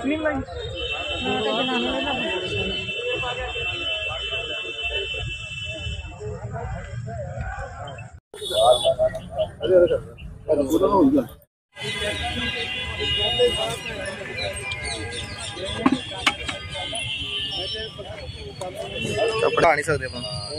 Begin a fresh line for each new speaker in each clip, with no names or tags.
नहीं लाई
पढ़ा नहीं सकते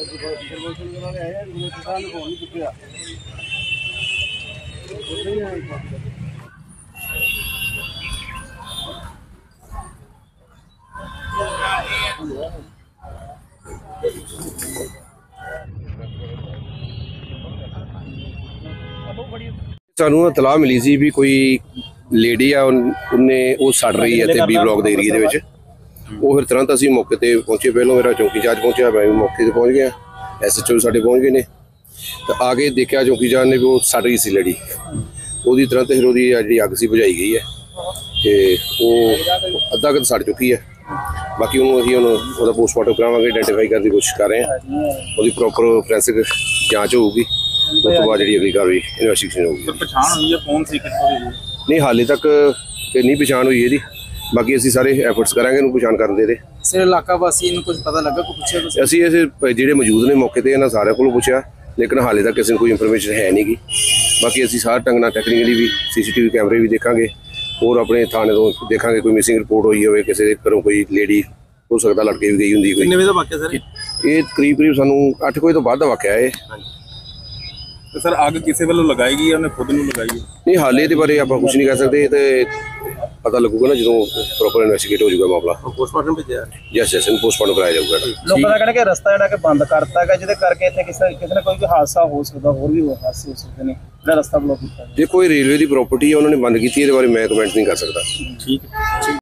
सानू इतलाह मिली सी भी कोई लेडी आ उन्हें वो सड़ रही है बी ब्लॉक के एरिए के वो फिर तुरंत असीं मौके पर पहुंचे। पहलों मेरा चौकी चार्ज पहुंचा, मैं भी मौके पर पहुंच गया, SHO साडे पहुंच गए ने। तो आगे देखा चौकी चार्ज ने भी वो सड़ रही सी लेडी, वो तुरंत फिर वो जी अग सी बुझाई गई है तो वो अद्धा क सड़ चुकी है। बाकी उन्होंने अं पोस्टमार्टम करावांगे, आइडेंटिफाई करने की कोशिश कर रहे हैं, वो प्रॉपर फोरेंसिक जाँच होगी, उस तो बाद जी अगली कार्रवाई इन्वेस्टिगेशन होगी। नहीं हाले तक तो नहीं पछाण हुई है, बाकी असीं सारे एफर्ट्स करांगे पछाण करने दे।
सर इलाका वासी कुछ पता लगा को पूछे
असीं जिहड़े मौजूद ने मौके ते इन्हां सारिਆਂ कोलों पुछया, लेकिन हाले तक किसी कोई इंफॉर्मेशन है नहीं गी। बाकी असीं सारे ढंग नाल टैक्नीकली भी CCTV कैमरे भी देखांगे और अपने थाने तो देखांगे कोई मिसिंग रिपोर्ट हुई होवे, किसी दे घरों कोई लेडी हो सकता लड़के भी गई हुंदी कोई।
कितने बजे दा वाक़या सर?
ये करीब सानू 8 वजे तो बाद दा वाक़या है।
तो सर अग किसी वालों लगाई गई है, खुद नहीं लगाई?
नहीं हाले इहदे बारे आपां कुछ नहीं कह सकते, तो पता लगूगा ना जो प्रॉपर इन्वेस्टिगेट हो जाएगा मामला।
पोस्टमार्टम भेजा?
यस यस पोस्टमार्टम कराया जाऊगा।
लोगों का कहना कि रास्ता जिहड़ा कि बंद करता है, जिहदे करके इत्थे किसी ने कोई हादसा हो सकता, होर भी हादसे हो सकते हैं, जिहड़ा रास्ता ब्लॉक कीता।
देखो ये रेलवे की प्रॉपर्टी है, उन्होंने बंद की, इहदे बारे मैं कमेंट नहीं कर सकता।
ठीक है।